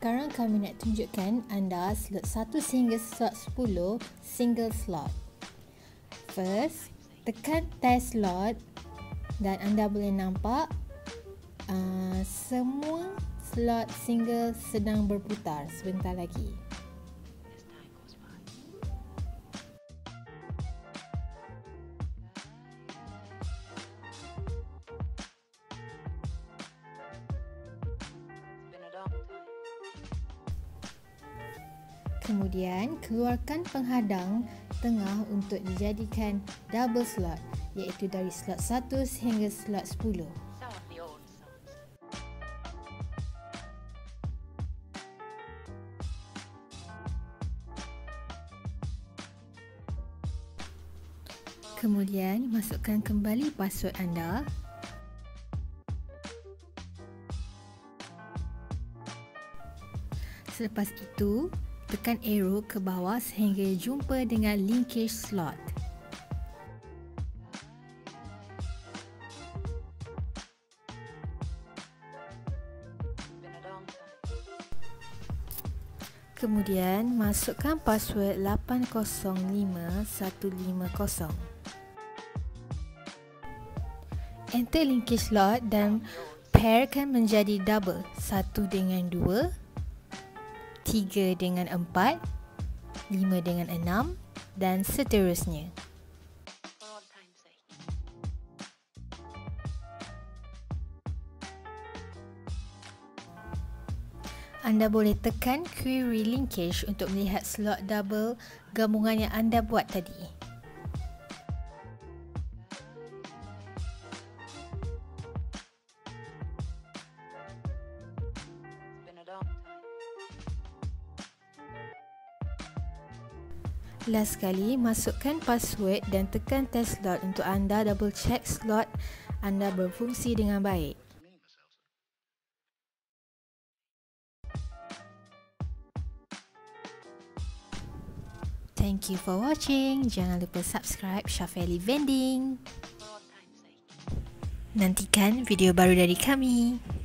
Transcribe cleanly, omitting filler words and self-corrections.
Sekarang kami nak tunjukkan anda slot 1 sehingga slot 10 single slot. First, tekan test slot dan anda boleh nampak semua slot single sedang berputar sebentar lagi. Kemudian, keluarkan penghadang tengah untuk dijadikan double slot, iaitu dari slot 1 sehingga slot 10. Kemudian, masukkan kembali password anda. Selepas itu, tekan arrow ke bawah sehingga jumpa dengan linkage slot. Kemudian, masukkan password 805150. Enter linkage slot dan pairkan menjadi double, 1 dengan 2, 3 dengan 4, 5 dengan 6 dan seterusnya. Anda boleh tekan query linkage untuk melihat slot double gabungan yang anda buat tadi. Last sekali, masukkan password dan tekan test slot untuk anda double check slot anda berfungsi dengan baik. Thank you for watching. Jangan lupa subscribe Shafeli Vending. Nantikan video baru dari kami.